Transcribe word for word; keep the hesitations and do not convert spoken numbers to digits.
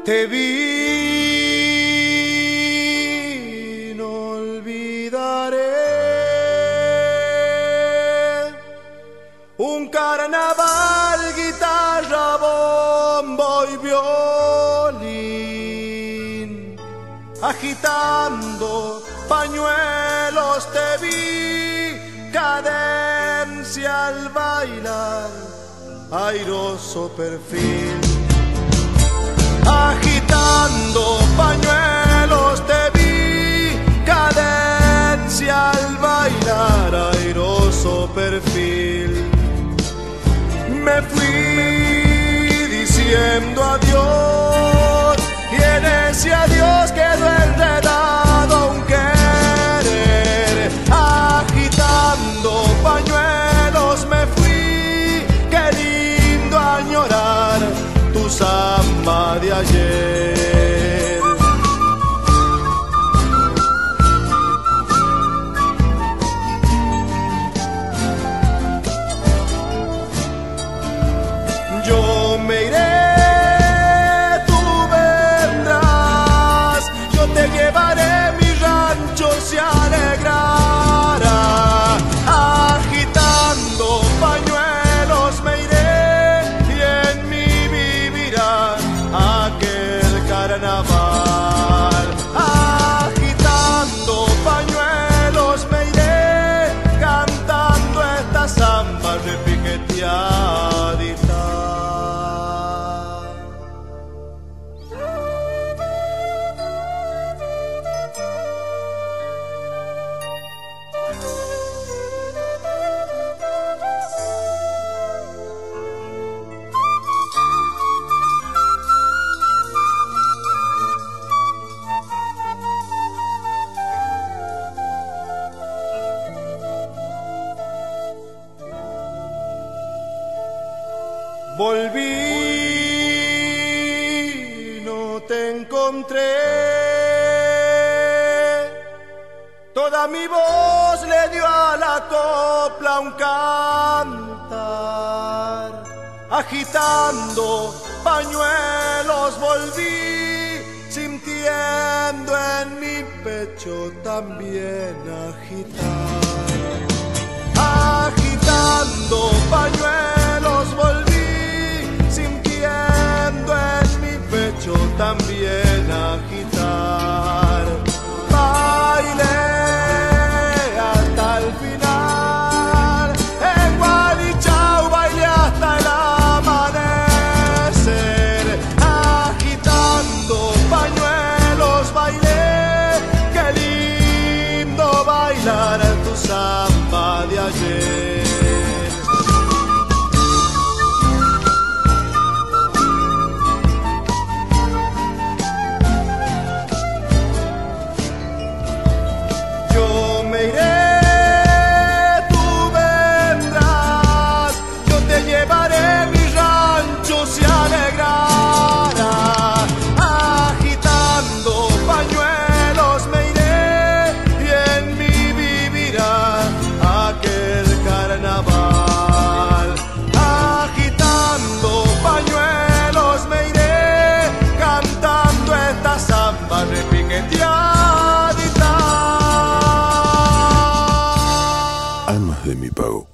Te vi, no olvidaré un carnaval, guitarra, bombo y violín, agitando pañuelos. Te vi, cadencia al bailar, airoso perfil. Agitando pañuelos te vi, cadencia al bailar, airoso perfil. Me fui diciendo adiós y en ese adiós quedó enredado un querer. Agitando pañuelos me fui, qué lindo añorar tu samba de ayer. Yo me iré, tú vendrás, yo te llevaré, mi rancho se alegrará. Agitando pañuelos me iré y en mí vivirá aquel carnaval. Agitando pañuelos me iré, cantando esta samba repiqueteadita. Volví, no te encontré, toda mi voz le dio a la copla un cantar. Agitando pañuelos volví, sintiendo en mi pecho también agitar. Agitando pañuelos volví, sintiendo en mi pecho también agitar. Bailé hasta el final, en Gualichao bailé hasta el amanecer. Agitando pañuelos bailé, qué lindo bailar tu samba de ayer. Almas de mi pago.